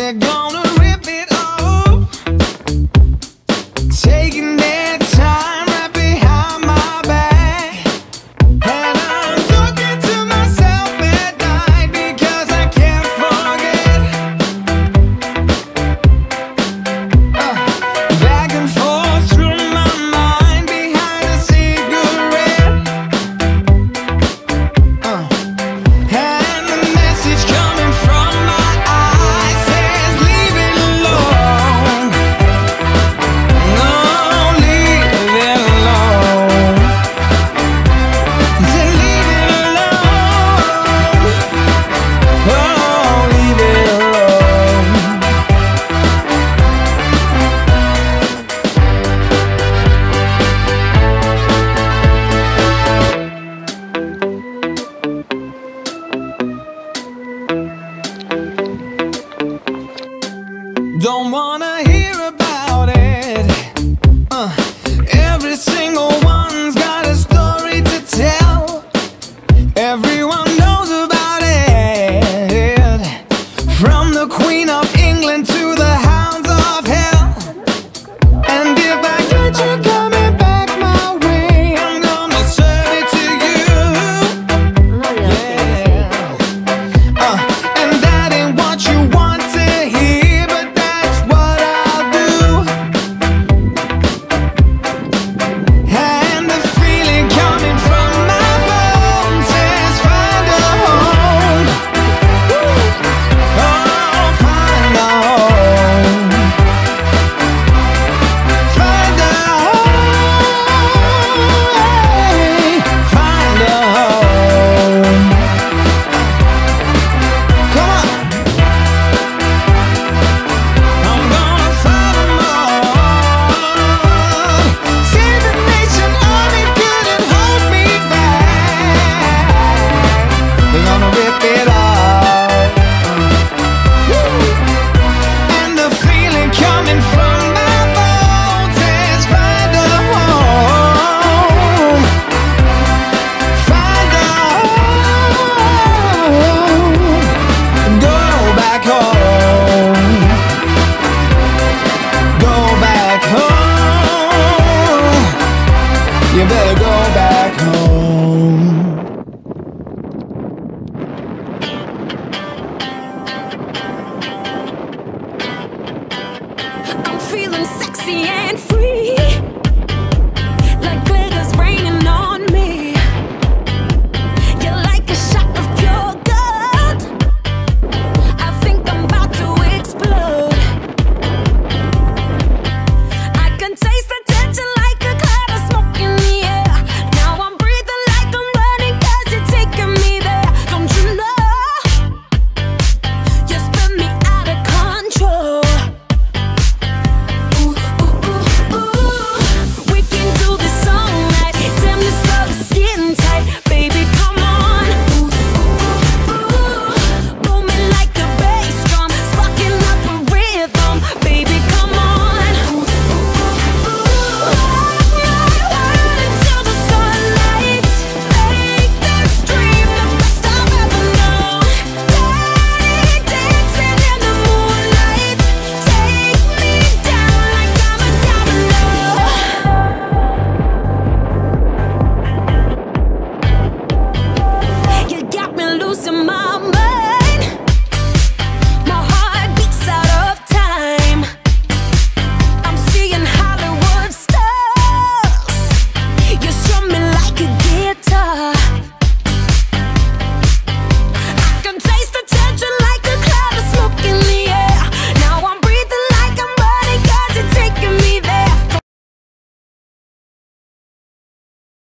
they're gonna rip it off, taking their time right behind my back. And I'm talking to myself at night because I can't forget. Back and forth through my mind behind a cigarette. And the message coming from my eyes says leave it alone. No, leave it alone. Said leave it alone. Oh, leave it alone. Don't wanna